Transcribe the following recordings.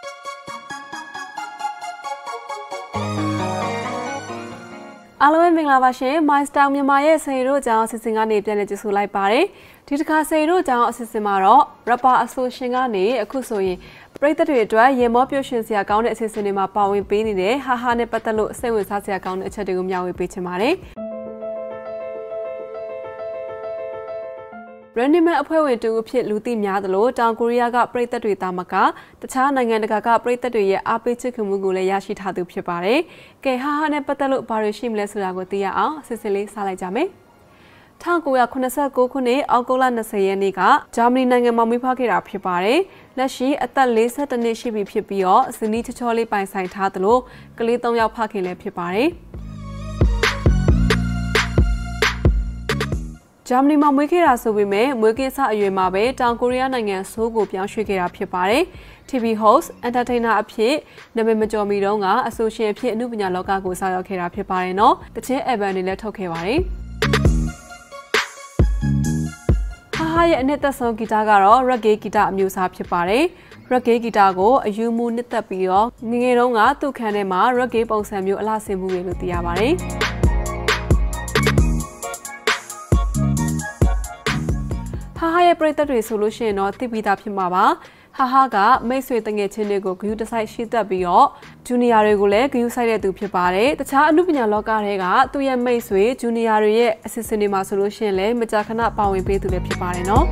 အားလုံးပဲမင်္ဂလာပါရှင် My Style မြန်မာရဲ့ဆယ်ရိုးအကြောင်းအစီအစဉ်ကနေပြန်လည်ကြိုဆိုလိုက်ပါတယ်ဒီတစ်ခါဆယ်ရိုးအကြောင်းအစီအစဉ်မှာတော့ rapper association ကနေအခုဆိုရင်ပရိသတ်တွေအတွက်ရေမောပျော်ရွှင်စရာကောင်းတဲ့အစီအစဉ်တွေမှာပါဝင်ပေးနေတဲ့ဟာဟာနဲ့ပတ်သက်လို့စိတ်ဝင်စားစရာကောင်းတဲ့အချက်တွေကိုမျှဝေပေးချင်ပါတယ်Running Man အဖွဲ့ဝင်တူအဖြစ်လူသိများသလိုတောင်ကိုရီးယားကပရိသတ်တွေတာမကတခြားနိုင်ငံတကာကပရိသတ်တွေရဲ့အားပေးချစ်ခင်မှုကိုလည်းရရှိထားသူဖြစ်ပါတယ်။ကဲဟာဟာနဲ့ပတ်သက်လို့ဘာတွေရှိမလဲဆိုတာကိုသိရအောင်အစစ်စစ်လေးစလိုက်ကြမယ်။1989ခုနှစ်အောက်တိုဘာလ20ရက်နေ့ကဂျာမနီနိုင်ငံမှာမွေးဖွားခဲ့တာဖြစ်ပါတယ်။လက်ရှိအသက်42နှစ်ရှိပြီဖြစ်ပြီးတော့ဇနီးချောချောလေးပိုင်ဆိုင်ထားသလိုကလေး3ယောက်ဖခင်လည်းဖြစ်ပါတယ်။ဂျာမနီမှာမွေးခဲ့တာဆိုပေမဲ့မွေးကိစ္စအရွယ်မှာပဲတောင်ကိုရီးယားနိုင်ငံဆိုးကိုပြောင်းရွှေ့ခဲ့တာဖြစ်ပါတယ်။ TV host entertainer အဖြစ်နာမည်မကျော်မီတုန်းကအဆိုရှင်အဖြစ်အမှုပညာလောကကိုဆောင်ရောက်ခဲ့တာဖြစ်ပါတယ်နော်။တချင်း album တွေလည်းထုတ်ခဲ့ပါတယ်။ဟာဟာရဲ့အနှစ်သက်ဆုံးဂီတကတော့ reggae ဂီတအမျိုးအစားဖြစ်ပါတယ်။ reggae ဂီတကိုအယူမူနှစ်သက်ပြီးတော့ငငယ်တုန်းကသူ့ခန်းထဲမှာ reggae ပုံစံမျိုးအလှဆင်မှုတွေလို့သိရပါတယ်။ဟာဟာရဲ့ပရိသတ်တွေဆိုလို့ရှိရင်တော့သိပြီးသားဖြစ်မှာပါဟာဟာကမိတ်ဆွေတငယ်ချင်းတွေကိုဂရုတစိုက်ရှိတတ်ပြီးတော့ဂျူနီယာတွေကိုလည်းဂရုစိုက်တဲ့သူဖြစ်ပါတယ်တခြားအမှုပညာလောကတွေကသူ့ရဲ့မိတ်ဆွေဂျူနီယာတွေရဲ့အစီအစဉ်တွေမှာဆိုလို့ရှိရင်လည်းမကြာခဏပါဝင်ပေးသူလည်းဖြစ်ပါတယ်နော်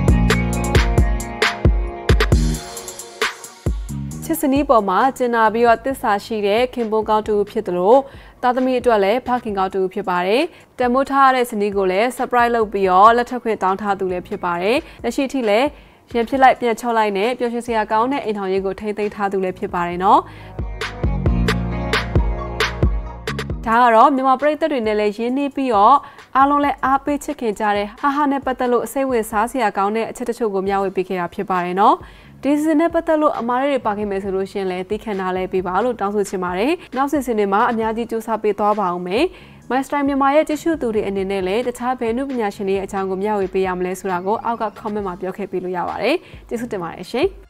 ချစ်စနီးပေါ်မှာကျင်နာပြီးတော့တစ္ဆာရှိတဲ့ခင်ပွန်းကောင်းတူဖြစ်တယ်လို့သားသမီးအတွက်လည်းဖခင်ကောင်းတူဖြစ်ပါတယ်တမိုးထားတဲ့စနီးကိုလည်း surprise လုပ်ပြီးတော့လက်ထပ်ခွင့်တောင်းထားသူလည်းဖြစ်ပါတယ်လက်ရှိထိလည်းရင်ဖြစ်လိုက်ပြန်ချော့လိုက်နဲ့ပျော်ရွှင်စရာကောင်းတဲ့အိမ်ထောင်ရေးကိုထိမ့်သိမ်းထားသူလည်းဖြစ်ပါတယ်နော်ဒါကတော့မြန်မာပရိသတ်တွေနဲ့လည်းရင်းနှီးပြီးတော့အားလုံးလည်းအားပေးချစ်ခင်ကြတဲ့ဟာဟာနဲ့ပတ်သက်လို့စိတ်ဝင်စားစရာကောင်းတဲ့အချက်တချို့ကိုမျှဝေပေးခဲ့တာဖြစ်ပါတယ်နော်ဒီစီနဲ့ပတ်သက်လို့အမားတွေပါခဲ့မယ်ဆိုလို့ရှင်လည်းသိခံထားလဲပေးပါလို့တောင်းဆိုချင်ပါတယ်နောက်စီစဉ်တွေမှာအများကြီးစူးစမ်းပေးသွားပါအောင်မယ်My Style မြန်မာရဲ့ကြည့်ရှုသူတွေအနေနဲ့လည်းတခြားဘယ်နုပညာရှင်တွေရဲ့အကြောင်းကိုမျှဝေပေးရမလဲဆိုတာကိုအောက်က comment မှာပြောခဲ့ပေးလို့ရပါတယ်ကျေးဇူးတင်ပါတယ်ရှင်